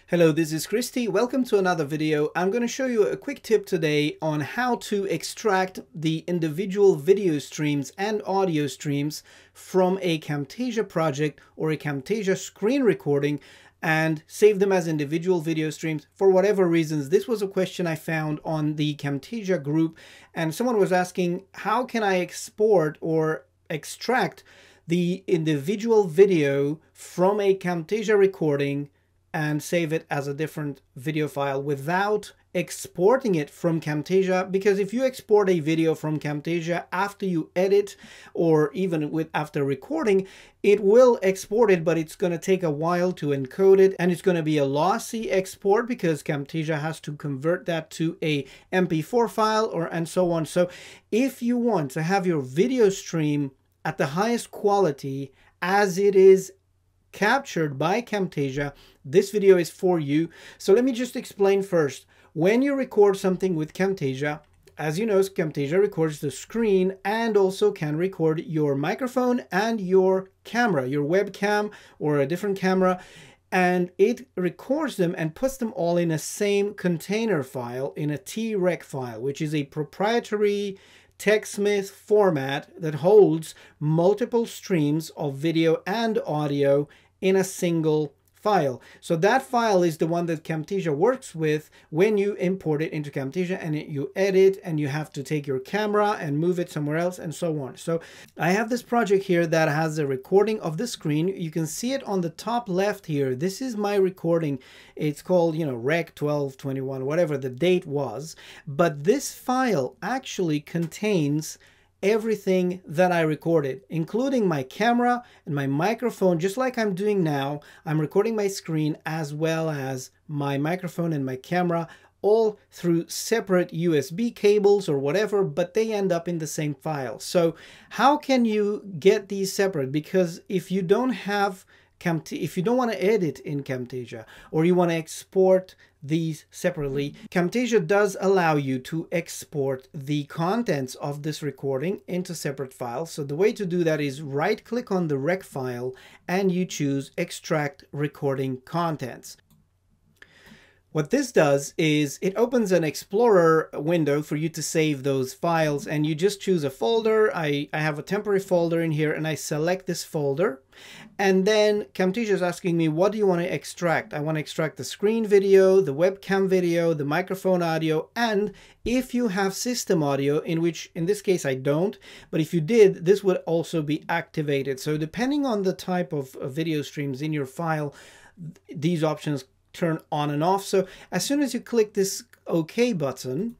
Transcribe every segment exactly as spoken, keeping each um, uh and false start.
Hello, this is Cristi. Welcome to another video. I'm going to show you a quick tip today on how to extract the individual video streams and audio streams from a Camtasia project or a Camtasia screen recording and save them as individual video streams for whatever reasons. This was a question I found on the Camtasia group, and someone was asking, how can I export or extract the individual video from a Camtasia recording and save it as a different video file without exporting it from Camtasia? Because if you export a video from Camtasia after you edit or even with after recording, it will export it, but it's going to take a while to encode it, and it's going to be a lossy export because Camtasia has to convert that to a M P four file or and so on. So if you want to have your video stream at the highest quality as it is captured by Camtasia, this video is for you. So let me just explain first. When you record something with Camtasia, as you know, Camtasia records the screen and also can record your microphone and your camera, your webcam or a different camera, and it records them and puts them all in a same container file, in a T R E C file, which is a proprietary Techsmith format that holds multiple streams of video and audio in a single file. So that file is the one that Camtasia works with when you import it into Camtasia and it, you edit, and you have to take your camera and move it somewhere else and so on. So I have this project here that has a recording of the screen. You can see it on the top left here. This is my recording. It's called, you know, rec twelve twenty-one, whatever the date was. But this file actually contains everything that I recorded, including my camera and my microphone. Just like I'm doing now, I'm recording my screen as well as my microphone and my camera, all through separate U S B cables or whatever, but they end up in the same file. So how can you get these separate? Because if you don't have Camtasia, if you don't want to edit in Camtasia, or you want to export these separately, Camtasia does allow you to export the contents of this recording into separate files. So the way to do that is right click on the rec file and you choose extract recording contents. What this does is it opens an Explorer window for you to save those files, and you just choose a folder. I, I have a temporary folder in here and I select this folder, and then Camtasia is asking me, what do you want to extract? I want to extract the screen video, the webcam video, the microphone audio, and if you have system audio, in which in this case I don't, but if you did, this would also be activated. So depending on the type of video streams in your file, these options turn on and off. So as soon as you click this OK button,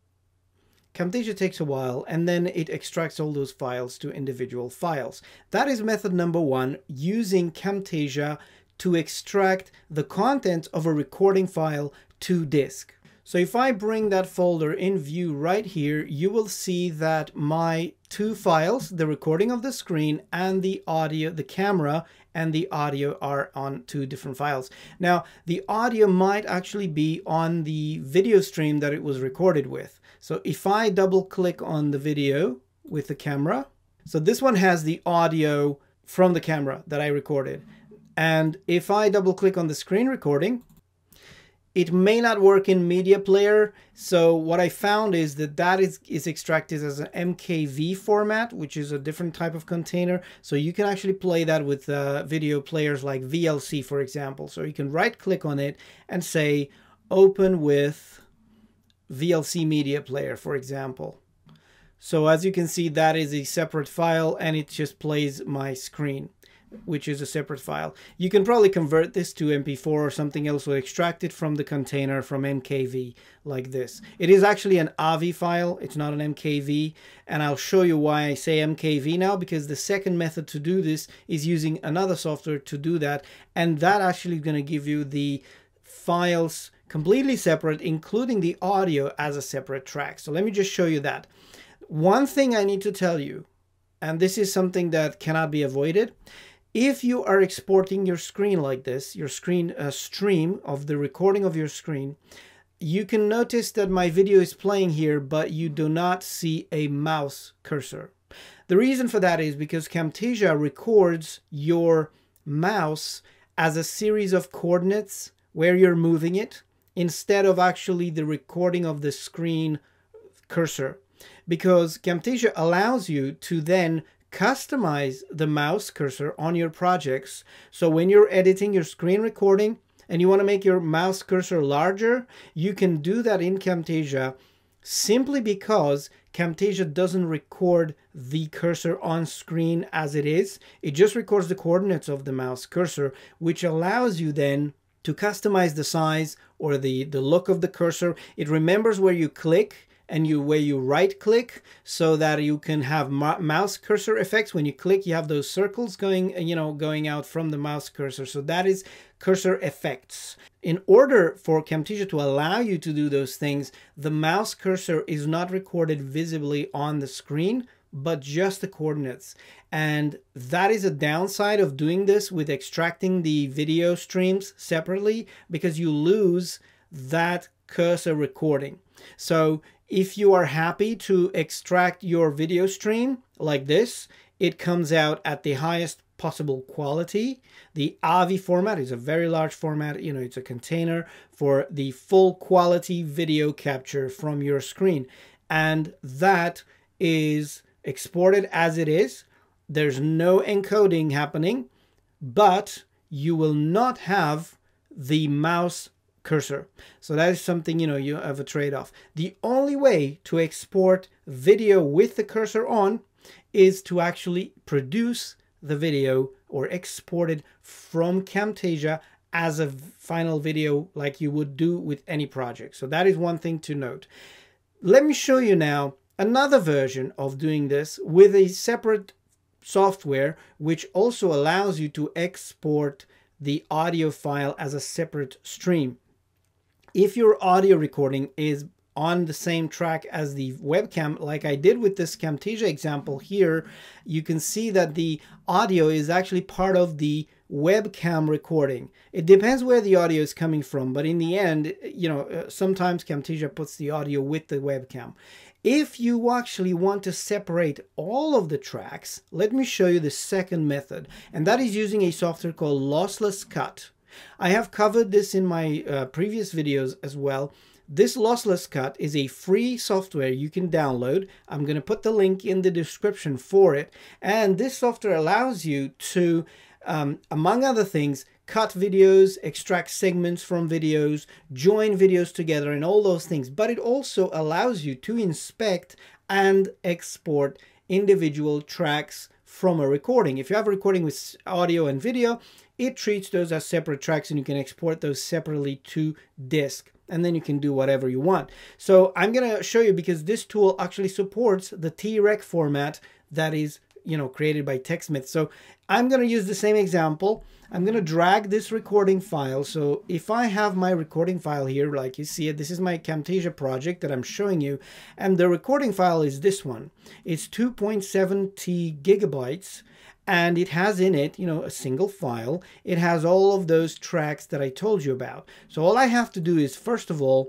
Camtasia takes a while and then it extracts all those files to individual files. That is method number one, using Camtasia to extract the content of a recording file to disk. So if I bring that folder in view right here, you will see that my two files, the recording of the screen and the audio, the camera and the audio, are on two different files. Now, the audio might actually be on the video stream that it was recorded with. So if I double click on the video with the camera, so this one has the audio from the camera that I recorded. And if I double click on the screen recording, it may not work in media player. So what I found is that that is, is extracted as an M K V format, which is a different type of container. So you can actually play that with uh, video players like V L C, for example. So you can right click on it and say, open with V L C media player, for example. So as you can see, that is a separate file and it just plays my screen, which is a separate file. You can probably convert this to M P four or something else, or extract it from the container from M K V like this. It is actually an A V I file, it's not an M K V, and I'll show you why I say M K V now, because the second method to do this is using another software to do that, and that actually is going to give you the files completely separate, including the audio as a separate track. So let me just show you that. One thing I need to tell you, and this is something that cannot be avoided, if you are exporting your screen like this, your screen uh, stream of the recording of your screen, you can notice that my video is playing here, but you do not see a mouse cursor. The reason for that is because Camtasia records your mouse as a series of coordinates where you're moving it instead of actually the recording of the screen cursor, because Camtasia allows you to then customize the mouse cursor on your projects. So when you're editing your screen recording and you want to make your mouse cursor larger, you can do that in Camtasia, simply because Camtasia doesn't record the cursor on screen as it is. It just records the coordinates of the mouse cursor, which allows you then to customize the size or the, the look of the cursor. It remembers where you click and you where you right click, so that you can have mouse cursor effects. When you click, you have those circles going, you know, going out from the mouse cursor. So that is cursor effects. In order for Camtasia to allow you to do those things, the mouse cursor is not recorded visibly on the screen, but just the coordinates. And that is a downside of doing this with extracting the video streams separately, because you lose that cursor recording. So if you are happy to extract your video stream like this, it comes out at the highest possible quality. The A V I format is a very large format. You know, it's a container for the full quality video capture from your screen. And that is exported as it is. There's no encoding happening, but you will not have the mouse cursor. So that is something, you know, you have a trade-off. The only way to export video with the cursor on is to actually produce the video or export it from Camtasia as a final video, like you would do with any project. So that is one thing to note. Let me show you now another version of doing this with a separate software, which also allows you to export the audio file as a separate stream. If your audio recording is on the same track as the webcam, like I did with this Camtasia example here, you can see that the audio is actually part of the webcam recording. It depends where the audio is coming from, but in the end, you know, sometimes Camtasia puts the audio with the webcam. If you actually want to separate all of the tracks, let me show you the second method, and that is using a software called Losslesscut. I have covered this in my uh, previous videos as well. This Losslesscut is a free software you can download. I'm going to put the link in the description for it. And this software allows you to, um, among other things, cut videos, extract segments from videos, join videos together, and all those things. But it also allows you to inspect and export individual tracks from a recording. If you have a recording with audio and video, it treats those as separate tracks, and you can export those separately to disk, and then you can do whatever you want. So I'm going to show you, because this tool actually supports the T R E C format that is, you know, created by Techsmith. So I'm going to use the same example. I'm going to drag this recording file. So if I have my recording file here, like you see it, this is my Camtasia project that I'm showing you, and the recording file is this one. It's two point seven T gigabytes. And it has in it, you know, a single file. It has all of those tracks that I told you about. So all I have to do is, first of all,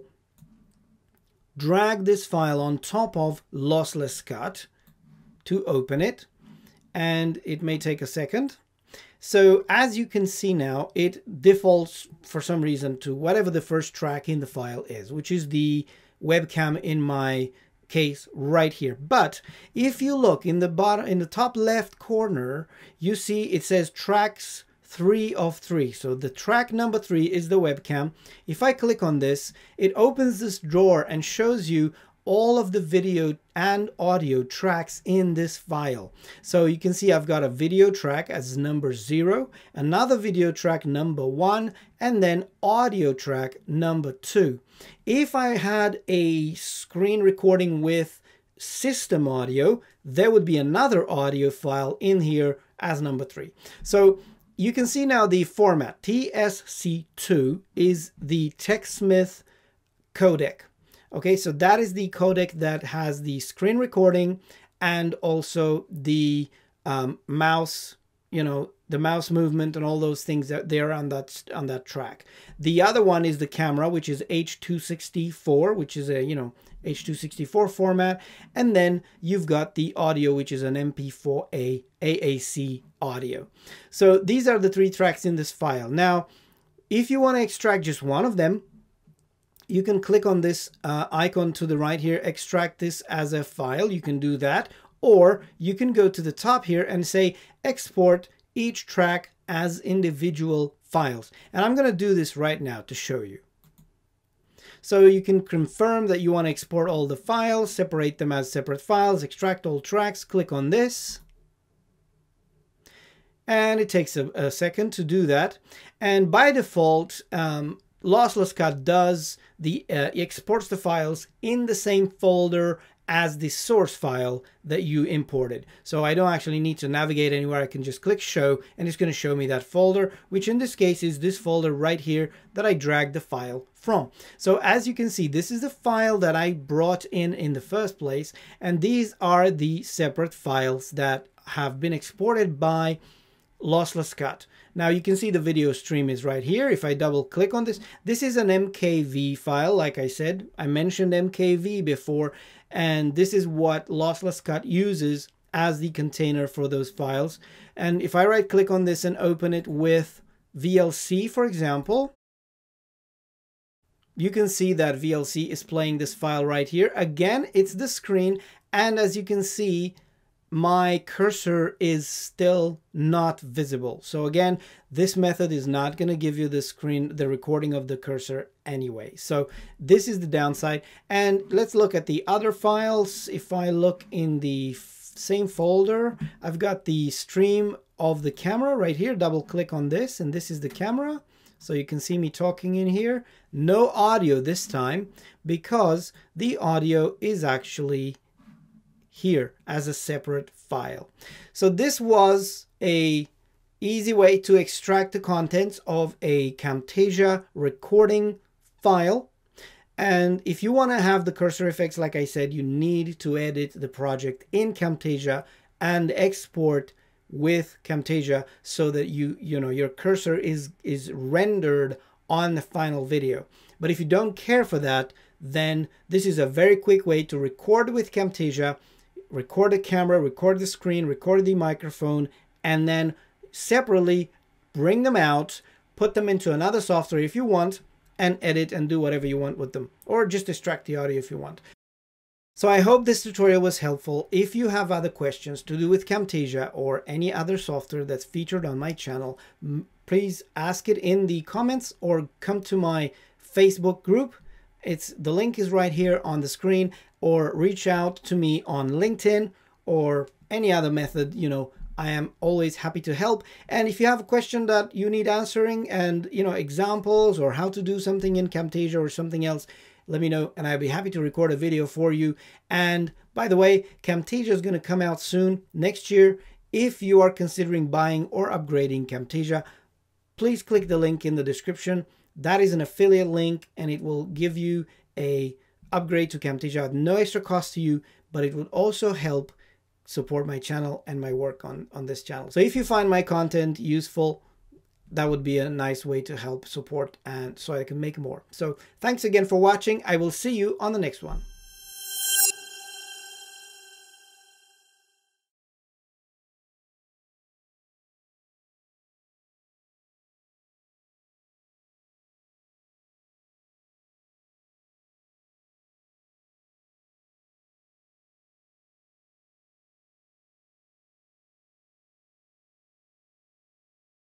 drag this file on top of Losslesscut to open it. And it may take a second. So as you can see now, it defaults for some reason to whatever the first track in the file is, which is the webcam in my case right here. But if you look in the bottom, in the top left corner, you see it says tracks three of three. So the track number three is the webcam. If I click on this, it opens this drawer and shows you all of the video and audio tracks in this file. So you can see I've got a video track as number zero, another video track number one, and then audio track number two. If I had a screen recording with system audio, there would be another audio file in here as number three. So you can see now the format. T S C two is the Techsmith codec. Okay, so that is the codec that has the screen recording and also the um, mouse, you know, the mouse movement and all those things that they're on that on that track. The other one is the camera, which is H two sixty-four, which is a, you know, H two sixty-four format, and then you've got the audio, which is an M P four A A A C audio. So these are the three tracks in this file. Now, if you want to extract just one of them, you can click on this uh, icon to the right here, extract this as a file. You can do that, or you can go to the top here and say export each track as individual files. And I'm going to do this right now to show you. So you can confirm that you want to export all the files, separate them as separate files, extract all tracks, click on this. And it takes a, a second to do that. And by default, um, Losslesscut does the uh, exports the files in the same folder as the source file that you imported. So I don't actually need to navigate anywhere. I can just click show and it's going to show me that folder, which in this case is this folder right here that I dragged the file from. So as you can see, this is the file that I brought in in the first place, and these are the separate files that have been exported by Losslesscut. Now you can see the video stream is right here. If I double click on this, this is an M K V file. Like I said, I mentioned M K V before, and this is what Losslesscut uses as the container for those files. And if I right click on this and open it with V L C, for example, you can see that V L C is playing this file right here. Again, it's the screen, and as you can see, my cursor is still not visible. So again, this method is not going to give you the screen, the recording of the cursor anyway. So this is the downside. And let's look at the other files. If I look in the same folder, I've got the stream of the camera right here. Double click on this, and this is the camera. So you can see me talking in here. No audio this time, because the audio is actually here as a separate file. So this was a easy way to extract the contents of a Camtasia recording file. And if you want to have the cursor effects, like I said, you need to edit the project in Camtasia and export with Camtasia so that you you know your cursor is is rendered on the final video. But if you don't care for that, then this is a very quick way to record with Camtasia. Record the camera, record the screen, record the microphone, and then separately bring them out, put them into another software if you want, and edit and do whatever you want with them, or just extract the audio if you want. So I hope this tutorial was helpful. If you have other questions to do with Camtasia or any other software that's featured on my channel, please ask it in the comments or come to my Facebook group. It's the link is right here on the screen, or reach out to me on LinkedIn or any other method. You know, I am always happy to help. And if you have a question that you need answering, and you know, examples or how to do something in Camtasia or something else, let me know and I'll be happy to record a video for you. And by the way, Camtasia is going to come out soon next year. If you are considering buying or upgrading Camtasia, please click the link in the description. That is an affiliate link, and it will give you a upgrade to Camtasia at no extra cost to you, but it would also help support my channel and my work on, on this channel. So if you find my content useful, that would be a nice way to help support and so I can make more. So thanks again for watching. I will see you on the next one.